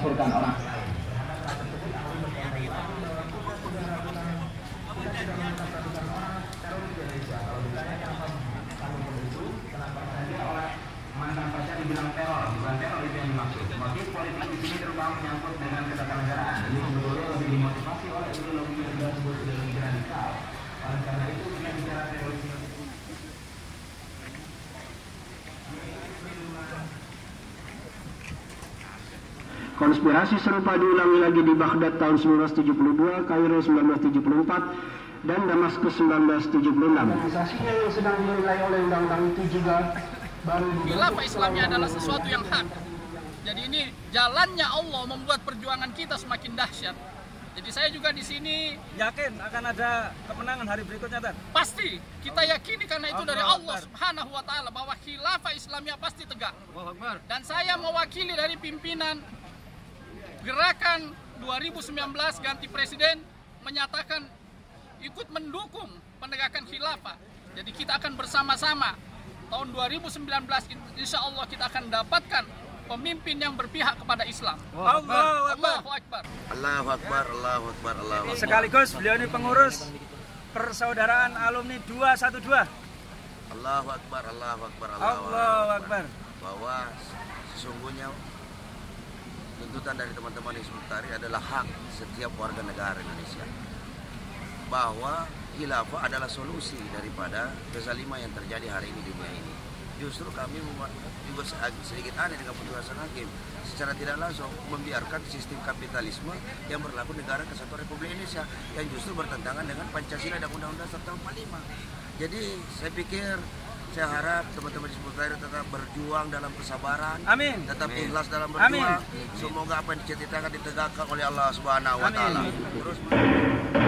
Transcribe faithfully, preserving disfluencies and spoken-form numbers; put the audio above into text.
mengkafirkan orang. Mantan pacar dibilang teror, bukan teror itu yang dimaksud. Motif politik di sini terutama menyangkut dengan ketatanegaraan. Ini sebetulnya lebih dimotivasi oleh ideologi yang disebut ideologi radikal. Oleh karena itu kita bicara terorisme. Konspirasi serupa diulangi lagi di Baghdad tahun seribu sembilan ratus tujuh puluh dua, Kairo seribu sembilan ratus tujuh puluh empat, dan Damaskus seribu sembilan ratus tujuh puluh enam. Organisasinya yang sedang dinilai oleh undang-undang itu juga baru. Khilafah Islamiyah adalah sesuatu yang hak. Jadi ini jalannya Allah membuat perjuangan kita semakin dahsyat. Jadi saya juga di sini yakin akan ada kemenangan hari berikutnya, Tan. Pasti kita yakini karena itu dari Allah Subhanahu wa taala bahwa khilafah Islamiyah pasti tegak. Dan saya mewakili dari pimpinan Gerakan dua ribu sembilan belas ganti presiden menyatakan ikut mendukung penegakan khilafah. Jadi kita akan bersama-sama tahun dua ribu sembilan belas insya Allah kita akan dapatkan pemimpin yang berpihak kepada Islam. Allahu Akbar. Allahu Akbar. Allahu Akbar, Allahu Akbar, Allahu Akbar. Sekaligus beliau ini pengurus persaudaraan alumni dua satu dua. Allahu Akbar, Allahu Akbar, Allahu Akbar. Bahwa sesungguhnya tuntutan dari teman-teman Hizbut Tahrir adalah hak setiap warga negara Indonesia. Bahwa khilafah adalah solusi daripada kezaliman yang terjadi hari ini di dunia ini. Justru kami juga sedikit aneh dengan putusan hakim secara tidak langsung membiarkan sistem kapitalisme yang berlaku negara Kesatuan Republik Indonesia yang justru bertentangan dengan Pancasila dan Undang-Undang Dasar tahun empat puluh lima. Jadi saya pikir, saya harap teman-teman di Hizbut Tahrir tetap berjuang dalam kesabaran, amin, tetap amin. ikhlas dalam berjuang. Amin. Semoga apa yang dicita-citakan ditegakkan oleh Allah Subhanahu wa taala. Terus